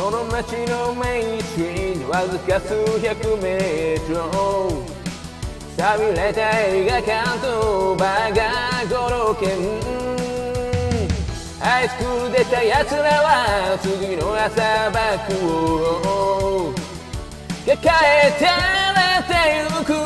その街のメインストリートわずか数百メートル、寂れた映画館とバーガー5、6軒、ハイスクール出た奴らは次の朝バッグを抱えてゆく。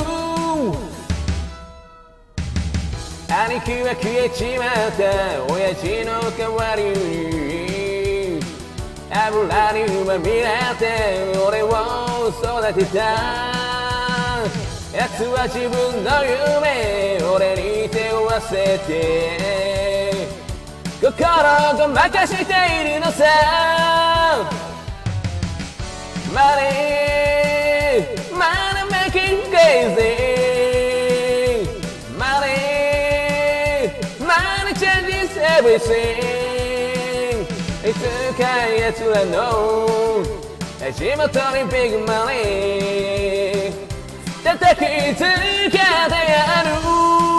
兄貴は消えちまった親父の代わりに油にまみれて俺を育てた。奴は自分の夢俺に手を合わせて心ごまかしているのさ。Money, money making crazy. Money, money changes everything. いつか奴らの足元にビッグマネー叩きつけてやる。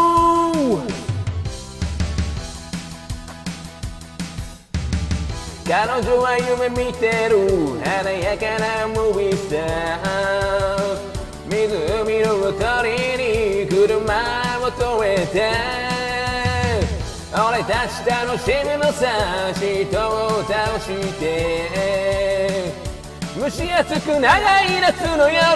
彼女は夢見てる華やかなムービースター。湖のほとりに車を止めて俺たち楽しむのさ。人を倒して蒸し暑く長い夏の夜。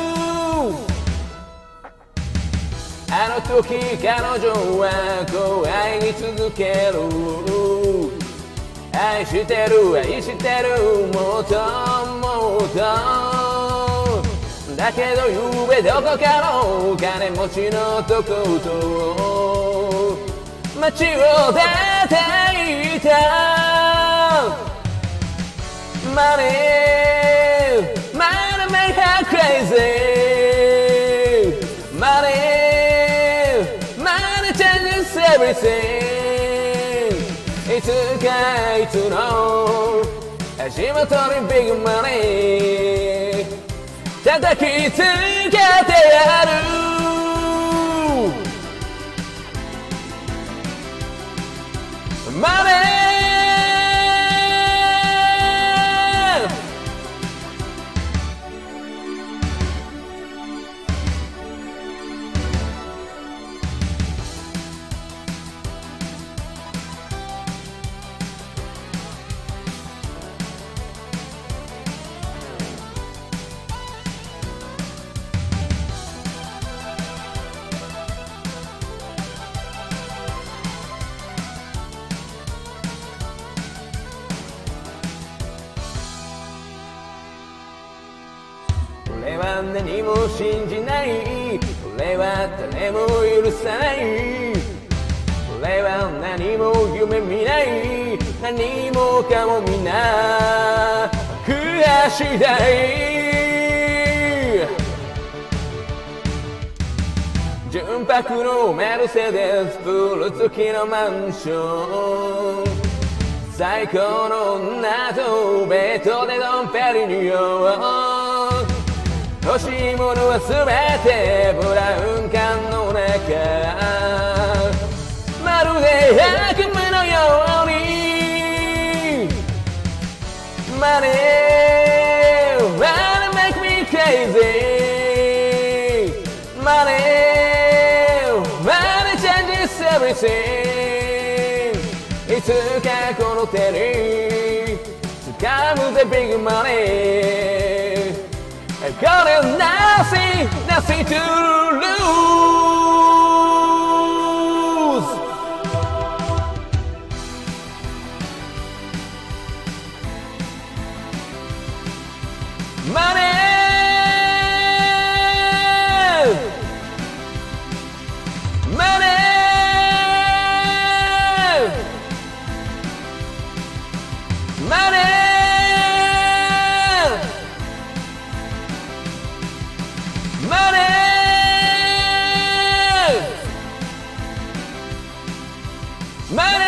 あの時彼女はこう愛に続ける。愛してる愛してるもっともっと。だけどゆえどこかの金持ちの男と街を出ていた。Money, money make her crazy. Money, money changes everything. いつかいつの足元にビッグマネー叩きつけてやる。マネー俺は何も信じない。俺は誰も許さない。俺は何も夢見ない。何もかも皆悔しだい。純白のメルセデスプール付きのマンション。最高の女とベッドでドンペリニオン。欲しいものはすべてブラウン管の中。まるで悪夢のように。Money, money make me crazy. Money, money changes everything. いつかこの手に掴むぜビッグマネー。I've got nothing, nothing to lose. Money, money, money. Money!